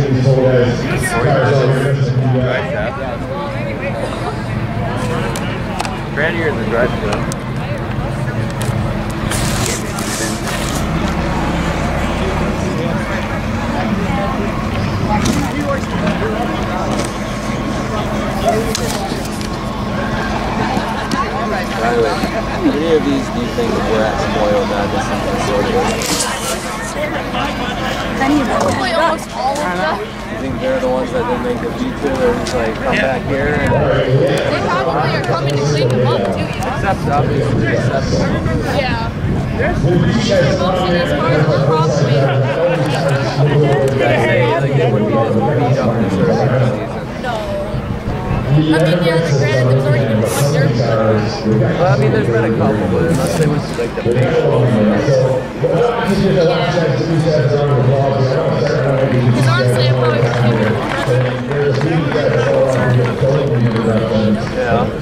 Grandier in the drive shaft. By the way, how many of these do you think were at Spoil Madness in Minnesota? Probably almost all of them. You think they're the ones that didn't make the feature or just like come back here? And They probably are coming to clean them up too. except obviously except Yeah. Most of these cars were probably. I'd say like they wouldn't be as beat up this early in the season. No. I mean, yeah, granted, there's already been one dirt. Well, I mean, there's been a couple, but unless it was like the big one. Because honestly, I probably would keep it. Yeah.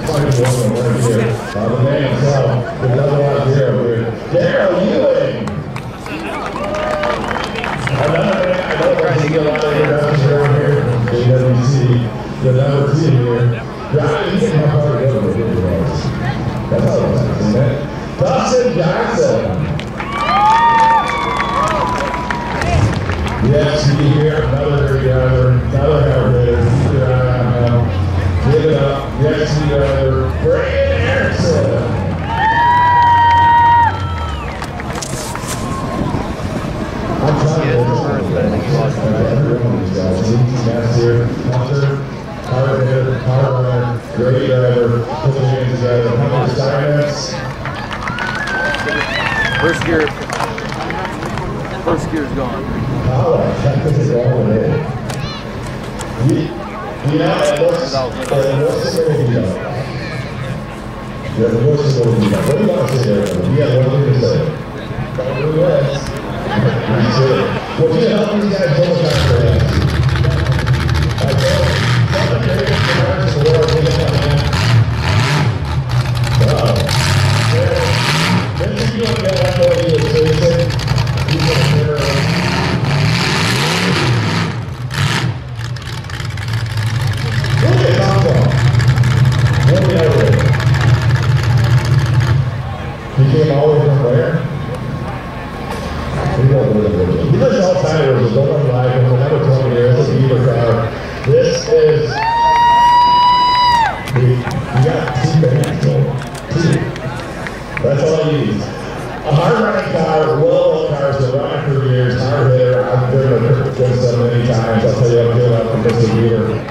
I'm trying to get a lot of here. The number 2 here. You can have hard to go with it. That's all I'm saying, isn't it? Dawson Johnson. Yes, you hear another driver, another elevator. Give it up. Yes, you driver. Brandon Erickson. I'm trying to first, I think he lost hard hitter, hard runner, great driver, put the hands together, how many assignments? First gear's gone. Oh, this is all in it. You know, it looks like what do you want to say there? Yeah, what do you say? Well, you help these guys so much after that. He came all the way from where? He lives outside of us, don't want to lie, for another 20 years, this is either car. This is, you got 2 bands, so 2. That's all you need. A hard running car, well-known cars that run for years, hard hitter, I've driven a good so many times, I'll tell you, I'm good up from Mr. Beaver.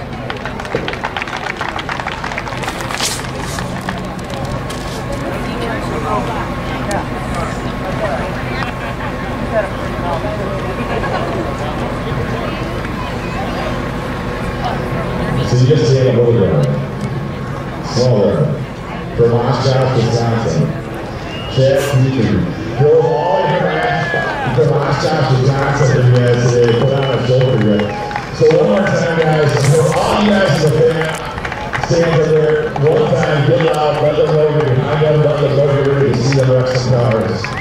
So you just see a little yard, small yard, from Oshkosh, Wisconsin. Chad Peter drove all the way from Oshkosh, Wisconsin to you guys today, put on a show for you. So one more time, guys, for all you guys in the fan, stand up there, one time, get loud, let them know you're behind them, let them know you're ready to see them wreck some cars.